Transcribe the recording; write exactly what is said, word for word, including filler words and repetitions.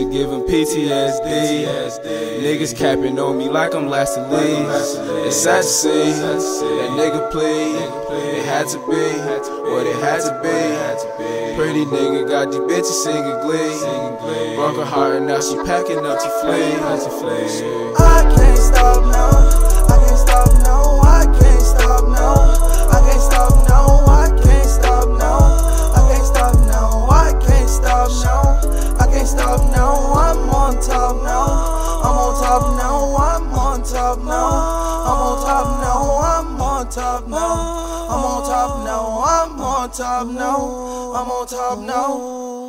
giving P T S D. Niggas capping on me like I'm Lassie Lee. It's sad to see that nigga plead. It had to be what it had to be. Pretty nigga got these bitches singing glee. Broke her heart and now she packing up to flee. I can't stop now. I can't stop now. I can't stop now. I can't stop now. I can't stop now. I can't stop now. I can't stop now. I can't stop now. I'm on top now. I'm on top now. I'm on top now. I'm on top now. I'm on top now. I'm on top now. I'm on top now. I'm on top now.